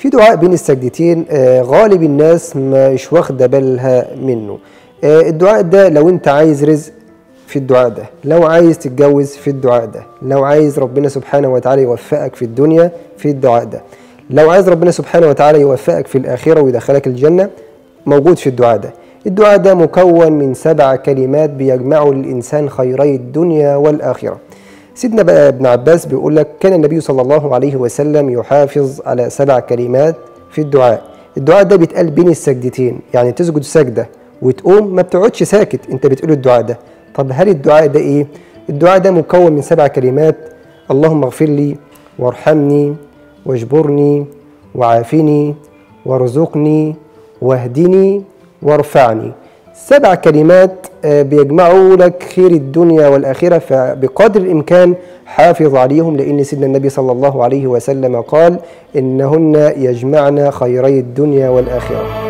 في دعاء بين السجدتين غالب الناس مش واخده بالها منه. الدعاء ده لو انت عايز رزق في الدعاء ده، لو عايز تتجوز في الدعاء ده، لو عايز ربنا سبحانه وتعالى يوفقك في الدنيا في الدعاء ده، لو عايز ربنا سبحانه وتعالى يوفقك في الآخرة ويدخلك الجنة، موجود في الدعاء ده. الدعاء ده مكون من 7 كلمات بيجمعوا للإنسان خيري الدنيا والآخرة. سيدنا بقى ابن عباس بيقول لك كان النبي صلى الله عليه وسلم يحافظ على 7 كلمات في الدعاء. الدعاء ده بيتقال بين السجدتين، يعني تسجد سجدة وتقوم ما بتقعدش ساكت، انت بتقول الدعاء ده. طب هل الدعاء ده ايه؟ الدعاء ده مكون من 7 كلمات: اللهم اغفر لي وارحمني واجبرني وعافني وارزقني واهدني وارفعني. 7 كلمات بيجمعوا لك خير الدنيا والآخرة، فبقدر الإمكان حافظ عليهم، لأن سيدنا النبي صلى الله عليه وسلم قال إنهن يجمعن خيري الدنيا والآخرة.